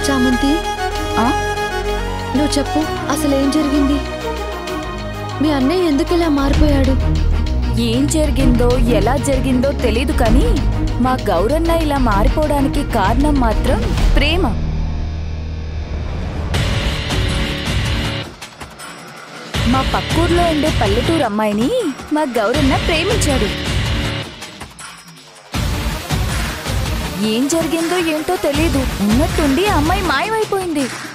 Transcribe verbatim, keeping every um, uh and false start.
చామంతి, నువ్వు చెప్పు, అసలు ఏం జరిగింది? మీ అన్నయ్య ఎందుకు ఇలా మారిపోయాడు? ఏం జరిగిందో ఎలా జరిగిందో తెలీదు కానీ మా గౌరన్న ఇలా మారిపోవడానికి కారణం మాత్రం ప్రేమ. మా పక్కూర్లో ఉండే పల్లెటూరు అమ్మాయిని మా గౌరన్న ప్రేమించాడు. ఏం జరిగిందో ఏంటో తెలీదు, ఉన్నట్టుండి ఆ అమ్మాయి మాయమైపోయింది.